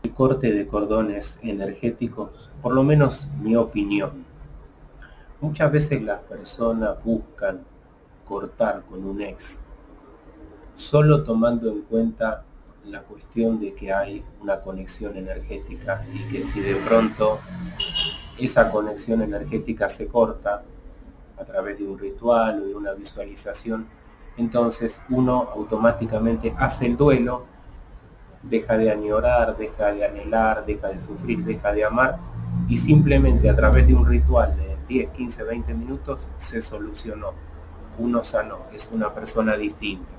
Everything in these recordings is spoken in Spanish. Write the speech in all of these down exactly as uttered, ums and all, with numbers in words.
Corte de cordones energéticos, por lo menos mi opinión. Muchas veces las personas buscan cortar con un ex solo tomando en cuenta la cuestión de que hay una conexión energética y que si de pronto esa conexión energética se corta a través de un ritual o de una visualización, entonces uno automáticamente hace el duelo, deja de añorar, deja de anhelar, deja de sufrir, deja de amar, y simplemente a través de un ritual de diez, quince, veinte minutos se solucionó. Uno sanó, es una persona distinta.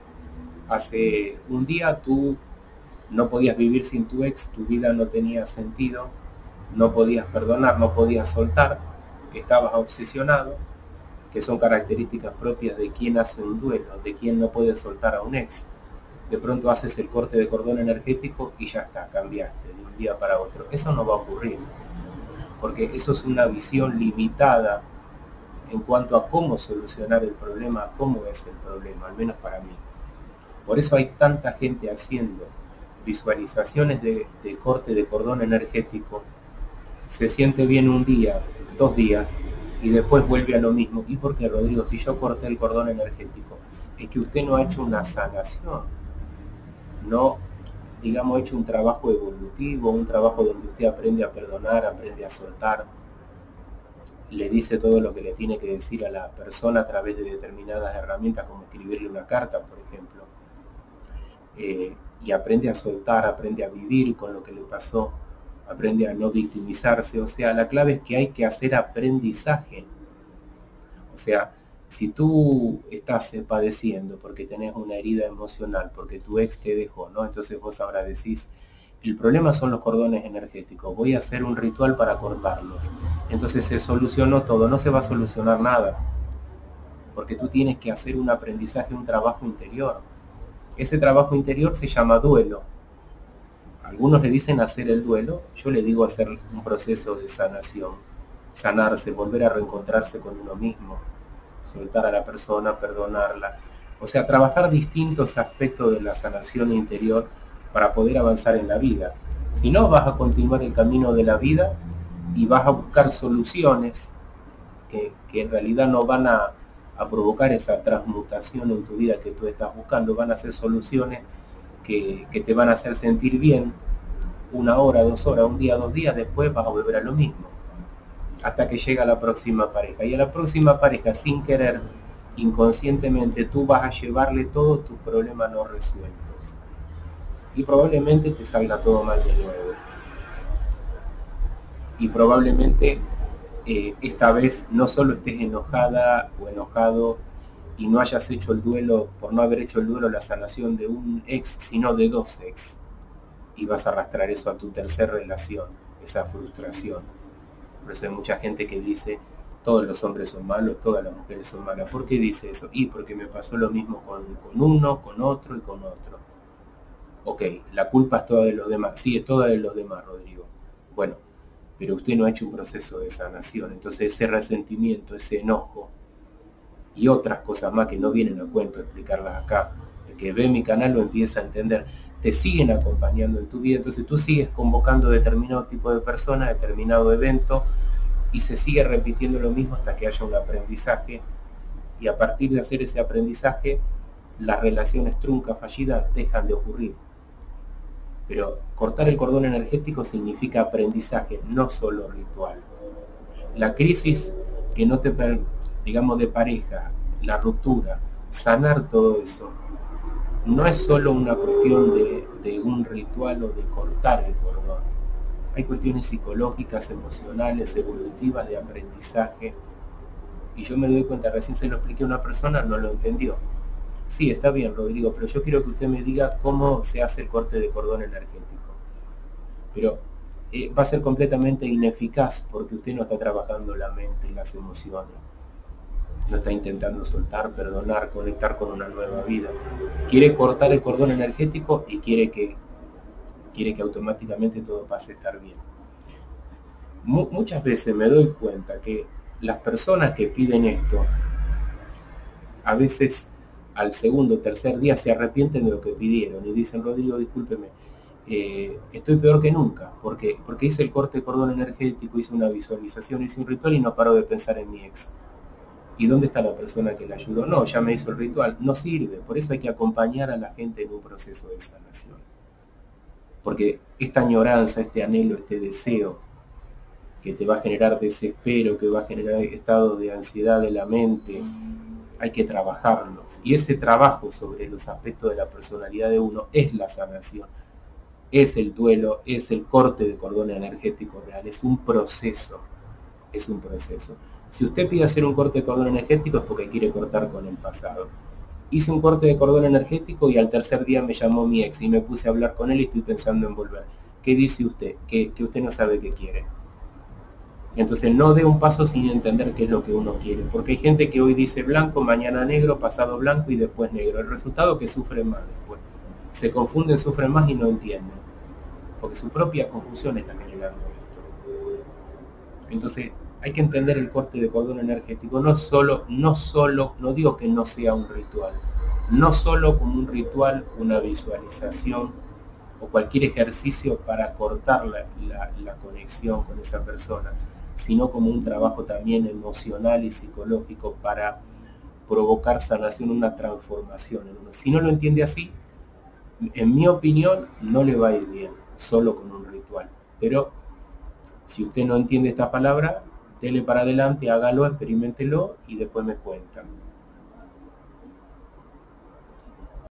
Hace un día tú no podías vivir sin tu ex, tu vida no tenía sentido, no podías perdonar, no podías soltar, estabas obsesionado, que son características propias de quien hace un duelo, de quien no puede soltar a un ex. De pronto haces el corte de cordón energético y ya está, cambiaste de un día para otro. Eso no va a ocurrir, porque eso es una visión limitada en cuanto a cómo solucionar el problema, cómo es el problema, al menos para mí. Por eso hay tanta gente haciendo visualizaciones de, de corte de cordón energético, se siente bien un día, dos días, y después vuelve a lo mismo. ¿Y por qué, Rodrigo? Si yo corté el cordón energético, es que usted no ha hecho una sanación. No, digamos, hecho un trabajo evolutivo, un trabajo donde usted aprende a perdonar, aprende a soltar, le dice todo lo que le tiene que decir a la persona a través de determinadas herramientas, como escribirle una carta, por ejemplo, eh, y aprende a soltar, aprende a vivir con lo que le pasó, aprende a no victimizarse. O sea, la clave es que hay que hacer aprendizaje. O sea, si tú estás padeciendo porque tenés una herida emocional, porque tu ex te dejó, ¿no? Entonces vos ahora decís, el problema son los cordones energéticos, voy a hacer un ritual para cortarlos. Entonces se solucionó todo, no se va a solucionar nada, porque tú tienes que hacer un aprendizaje, un trabajo interior. Ese trabajo interior se llama duelo. Algunos le dicen hacer el duelo, yo le digo hacer un proceso de sanación, sanarse, volver a reencontrarse con uno mismo, soltar a la persona, perdonarla. O sea, trabajar distintos aspectos de la sanación interior para poder avanzar en la vida. Si no, vas a continuar el camino de la vida y vas a buscar soluciones que, que en realidad no van a, a provocar esa transmutación en tu vida que tú estás buscando. Van a ser soluciones que, que te van a hacer sentir bien una hora, dos horas, un día, dos días, después vas a volver a lo mismo, hasta que llega la próxima pareja. Y a la próxima pareja, sin querer, inconscientemente, tú vas a llevarle todos tus problemas no resueltos. Y probablemente te salga todo mal de nuevo. Y probablemente eh, esta vez no solo estés enojada o enojado y no hayas hecho el duelo, por no haber hecho el duelo, la sanación de un ex, sino de dos ex. Y vas a arrastrar eso a tu tercera relación, esa frustración. Por eso hay mucha gente que dice, todos los hombres son malos, todas las mujeres son malas. ¿Por qué dice eso? Y porque me pasó lo mismo con, con uno, con otro y con otro. Ok, la culpa es toda de los demás. Sí, es toda de los demás, Rodrigo. Bueno, pero usted no ha hecho un proceso de sanación. Entonces ese resentimiento, ese enojo y otras cosas más que no vienen a cuento explicarlas acá, el que ve mi canal lo empieza a entender, te siguen acompañando en tu vida. Entonces tú sigues convocando determinado tipo de personas, determinado evento, y se sigue repitiendo lo mismo hasta que haya un aprendizaje, y a partir de hacer ese aprendizaje las relaciones truncas, fallidas, dejan de ocurrir. Pero cortar el cordón energético significa aprendizaje, no solo ritual. La crisis que no te, digamos, de pareja, la ruptura, sanar todo eso, no es solo una cuestión de, de un ritual o de cortar el cordón. Hay cuestiones psicológicas, emocionales, evolutivas, de aprendizaje. Y yo me doy cuenta, recién se lo expliqué a una persona, no lo entendió. Sí, está bien, Rodrigo, pero yo quiero que usted me diga cómo se hace el corte de cordón energético. Pero eh, va a ser completamente ineficaz porque usted no está trabajando la mente y las emociones. No está intentando soltar, perdonar, conectar con una nueva vida. Quiere cortar el cordón energético y quiere que, quiere que automáticamente todo pase a estar bien. Muchas veces me doy cuenta que las personas que piden esto, a veces al segundo o tercer día se arrepienten de lo que pidieron y dicen, Rodrigo, discúlpeme, eh, estoy peor que nunca. ¿Por qué? Porque hice el corte de cordón energético, hice una visualización, hice un ritual y no paro de pensar en mi ex. ¿Y dónde está la persona que le ayudó? No, ya me hizo el ritual. No sirve. Por eso hay que acompañar a la gente en un proceso de sanación. Porque esta añoranza, este anhelo, este deseo que te va a generar desespero, que va a generar estado de ansiedad de la mente, hay que trabajarlos. Y ese trabajo sobre los aspectos de la personalidad de uno es la sanación. Es el duelo, es el corte de cordón energético real. Es un proceso. Es un proceso. Si usted pide hacer un corte de cordón energético es porque quiere cortar con el pasado. Hice un corte de cordón energético y al tercer día me llamó mi ex y me puse a hablar con él y estoy pensando en volver. ¿Qué dice usted? Que, que usted no sabe qué quiere. Entonces no dé un paso sin entender qué es lo que uno quiere. Porque hay gente que hoy dice blanco, mañana negro, pasado blanco y después negro. El resultado es que sufre más después. Se confunden, sufren más y no entienden. Porque su propia confusión está generando esto. Entonces hay que entender el corte de cordón energético, no solo, no solo, no digo que no sea un ritual, no solo como un ritual, una visualización o cualquier ejercicio para cortar la, la, la conexión con esa persona, sino como un trabajo también emocional y psicológico para provocar sanación, una transformación en uno. Si no lo entiende así, en mi opinión, no le va a ir bien, solo con un ritual. Pero si usted no entiende esta palabra, dele para adelante, hágalo, experiméntelo y después me cuentan.